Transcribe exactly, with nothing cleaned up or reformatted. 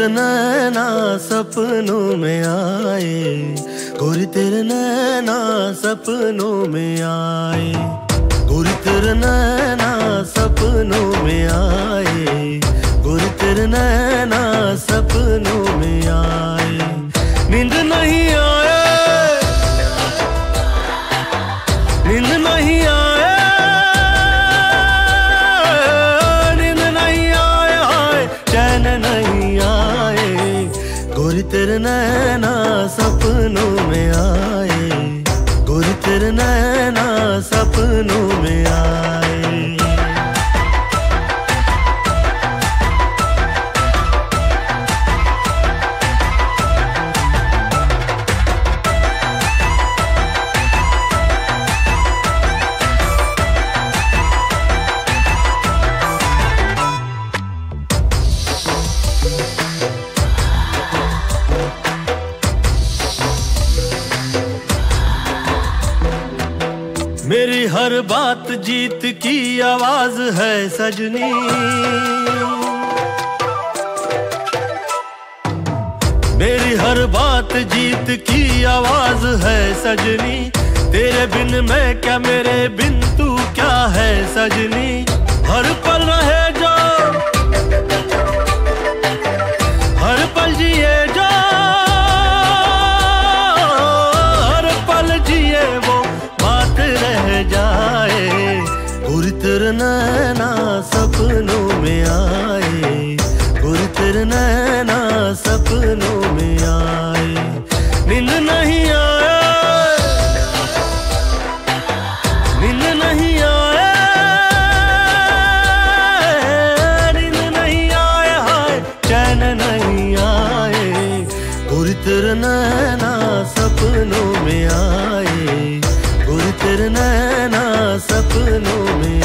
तेरे नैना सपनों में आए, गोरी तेरे नैना सपनों में आए, गोरी तेरे नैना सपनों में आए, गोरी तेरे नैना सपनों में आए। नींद नहीं आए, नींद नहीं आए, नींद नहीं आए, हाय चैन नहीं आए, गोरी तेरे नैना सपनों में आए, गोरी तेरे नैना सपनों में आए। मेरी हर बात जीत की आवाज है सजनी, मेरी हर बात जीत की आवाज है सजनी, तेरे बिन मैं क्या मेरे बिन तू क्या है सजनी। हर पल रहे जो, हर पल जिए जो, हर पल जिए वो बात रह जाए, गोरी तेरे नैना सपनों में आए, गोरी तेरे नैना सपनों में आए। नींद नहीं आए, नींद नहीं आए, नींद नहीं आए, हाय चैन नहीं आए, गोरी तेरे नैना सपनों में आए, गोरी तेरे नैना सपनों में